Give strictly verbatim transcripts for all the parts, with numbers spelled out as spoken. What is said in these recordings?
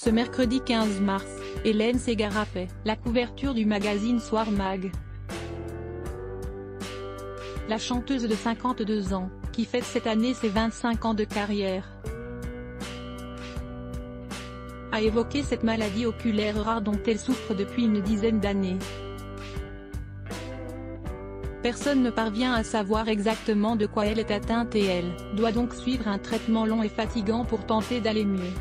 Ce mercredi quinze mars, Hélène Ségara fait la couverture du magazine Soir Mag. La chanteuse de cinquante-deux ans, qui fête cette année ses vingt-cinq ans de carrière, a évoqué cette maladie oculaire rare dont elle souffre depuis une dizaine d'années. Personne ne parvient à savoir exactement de quoi elle est atteinte et elle doit donc suivre un traitement long et fatigant pour tenter d'aller mieux.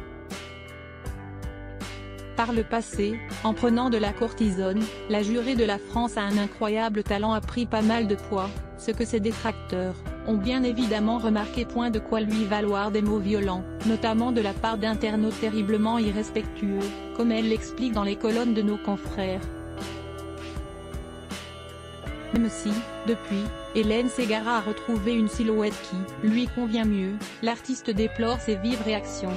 Par le passé, en prenant de la cortisone, la jurée de la France a un incroyable talent a pris pas mal de poids, ce que ses détracteurs ont bien évidemment remarqué. Point de quoi lui valoir des mots violents, notamment de la part d'internautes terriblement irrespectueux, comme elle l'explique dans les colonnes de nos confrères. Même si, depuis, Hélène Ségara a retrouvé une silhouette qui lui convient mieux, l'artiste déplore ses vives réactions.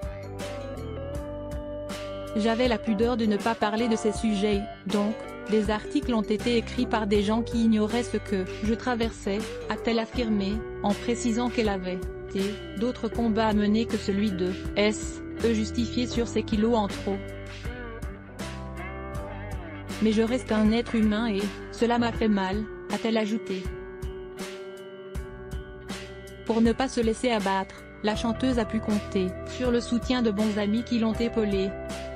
J'avais la pudeur de ne pas parler de ces sujets, donc, des articles ont été écrits par des gens qui ignoraient ce que je traversais, a-t-elle affirmé, en précisant qu'elle avait t d'autres combats à mener que celui de S E justifié sur ses kilos en trop. Mais je reste un être humain et cela m'a fait mal, a-t-elle ajouté. Pour ne pas se laisser abattre, la chanteuse a pu compter sur le soutien de bons amis qui l'ont épaulée.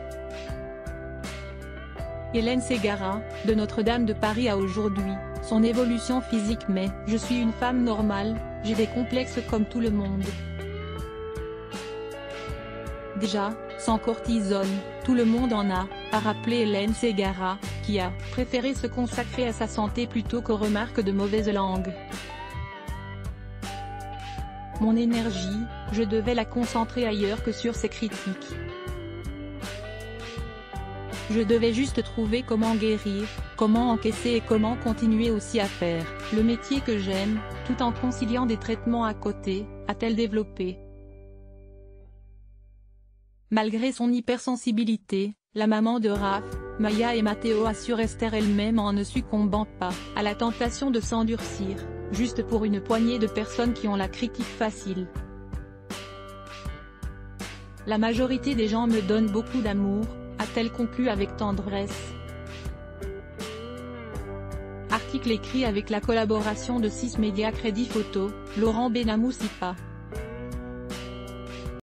Hélène Ségara, de Notre-Dame de Paris à aujourd'hui, son évolution physique. Mais je suis une femme normale, j'ai des complexes comme tout le monde. Déjà, sans cortisone, tout le monde en a, a rappelé Hélène Ségara, qui a préféré se consacrer à sa santé plutôt qu'aux remarques de mauvaise langue. Mon énergie, je devais la concentrer ailleurs que sur ces critiques. Je devais juste trouver comment guérir, comment encaisser et comment continuer aussi à faire le métier que j'aime, tout en conciliant des traitements à côté, a-t-elle développé. Malgré son hypersensibilité, la maman de Raph, Maya et Matteo assure Esther elle-même en ne succombant pas à la tentation de s'endurcir, juste pour une poignée de personnes qui ont la critique facile. La majorité des gens me donnent beaucoup d'amour, a-t-elle conclu avec tendresse. Article écrit avec la collaboration de six médias Crédit Photo, Laurent Benamou Sipa.